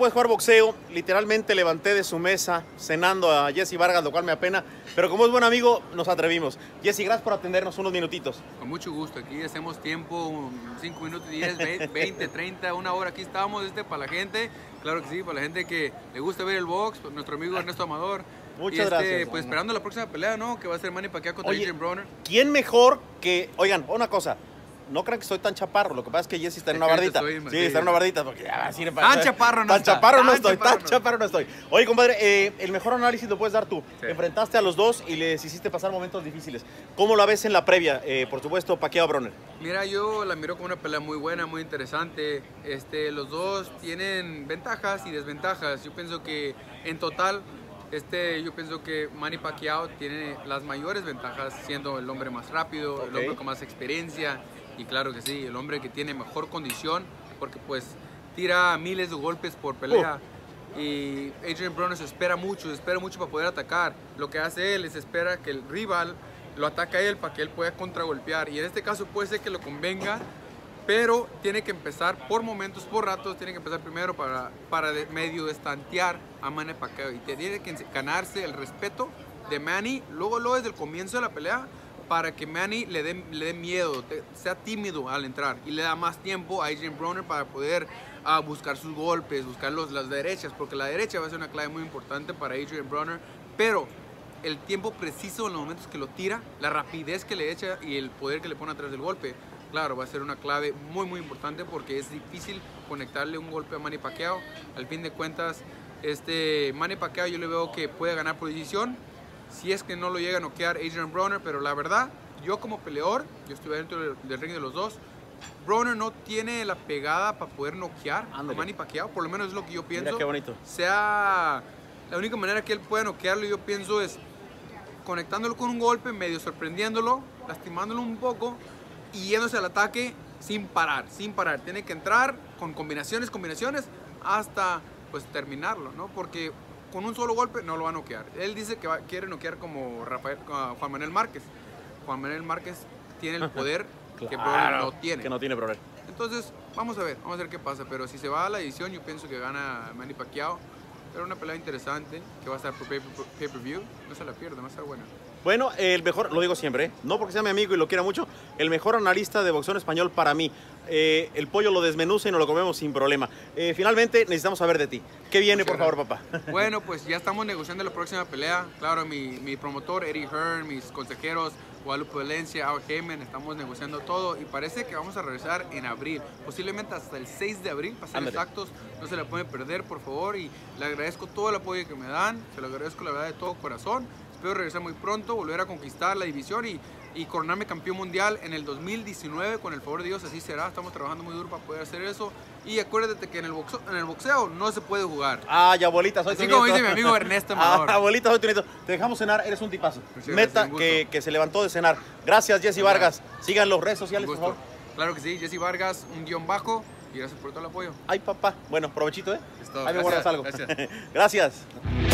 de jugar boxeo, literalmente levanté de su mesa cenando a Jesse Vargas, lo cual me apena, pero como es buen amigo, nos atrevimos. Jesse, gracias por atendernos unos minutitos. Con mucho gusto, aquí hacemos tiempo, 5 minutos, 10, 20, 30, una hora, aquí estamos, para la gente, claro que sí, para la gente que le gusta ver el box, nuestro amigo Ernesto Amador. Muchas gracias. Pues esperando la próxima pelea, ¿no? Que va a ser Manny Pacquiao contra Adrian Broner. ¿Quién mejor que...? Oigan, una cosa. No crean que soy tan chaparro, lo que pasa es que Jesse está en una bardita. Sí, está en una bardita. Porque ya, sí, tan chaparro no tan está. Chaparro no estoy, tan chaparro no estoy. Oye, compadre, el mejor análisis lo puedes dar tú. Sí. Enfrentaste a los dos y les hiciste pasar momentos difíciles. ¿Cómo la ves en la previa? Por supuesto, Pacquiao-Broner. Mira, yo la miro como una pelea muy buena, muy interesante. Los dos tienen ventajas y desventajas. Yo pienso que en total... yo pienso que Manny Pacquiao tiene las mayores ventajas siendo el hombre más rápido, el hombre con más experiencia y claro que sí, el hombre que tiene mejor condición porque pues tira miles de golpes por pelea y Adrian Broner se espera mucho para poder atacar. Lo que hace él es espera que el rival lo ataque a él para que él pueda contragolpear y en este caso puede ser que lo convenga, pero tiene que empezar por momentos, por ratos, tiene que empezar primero para medio estantear a Manny Pacquiao y tiene que ganarse el respeto de Manny, luego desde el comienzo de la pelea, para que Manny le dé miedo, sea tímido al entrar y le da más tiempo a Adrian Broner para poder buscar sus golpes, buscar las derechas, porque la derecha va a ser una clave muy importante para Adrian Broner, pero el tiempo preciso en los momentos que lo tira, la rapidez que le echa y el poder que le pone atrás del golpe, claro, va a ser una clave muy importante porque es difícil conectarle un golpe a Manny Pacquiao. Al fin de cuentas, Manny Pacquiao yo le veo que puede ganar por decisión, si es que no lo llega a noquear Adrian Broner, pero la verdad, yo como peleador, yo estuve dentro del ring de los dos, Broner no tiene la pegada para poder noquear a Manny Pacquiao, por lo menos es lo que yo pienso. Mira qué bonito. La única manera que él pueda noquearlo, yo pienso, es conectándolo con un golpe, medio sorprendiéndolo, lastimándolo un poco, y yéndose al ataque sin parar. Tiene que entrar con combinaciones, hasta pues terminarlo, ¿no? Porque con un solo golpe no lo va a noquear. Él dice que quiere noquear como Juan Manuel Márquez. Juan Manuel Márquez tiene el poder que Broner no tiene. Que no tiene Broner. Entonces, vamos a ver qué pasa. Pero si se va a la edición, yo pienso que gana Manny Pacquiao. Pero una pelea interesante que va a estar por pay-per-view. No se la pierdan, va a estar buena. Bueno, el mejor, lo digo siempre, no porque sea mi amigo y lo quiera mucho, el mejor analista de boxeo en español para mí. El pollo lo desmenuza y nos lo comemos sin problema. Finalmente, necesitamos saber de ti. ¿Qué viene, por favor, papá? Bueno, pues ya estamos negociando la próxima pelea. Claro, mi promotor, Eddie Hearn, mis consejeros, Guadalupe Valencia, Al Heyman, estamos negociando todo y parece que vamos a regresar en abril, posiblemente hasta el 6 de abril, para ser exactos. No se la pueden perder, por favor, y le agradezco todo el apoyo que me dan, se lo agradezco la verdad de todo corazón. Espero regresar muy pronto, volver a conquistar la división y coronarme campeón mundial en el 2019, con el favor de Dios, así será. Estamos trabajando muy duro para poder hacer eso. Y acuérdate que en el boxeo no se puede jugar. Ay, abuelita, soy tu nieto. Así como dice mi amigo Ernesto Amador. Abuelita, soy tu nieto. Te dejamos cenar, eres un tipazo. Meta que se levantó de cenar. Gracias, Jesse Vargas. Sigan las redes sociales, por favor. Claro que sí, Jesse Vargas, _, y gracias por todo el apoyo. Ay, papá. Bueno, provechito, ¿eh? Es todo. Ahí me guardas algo. Gracias. Gracias.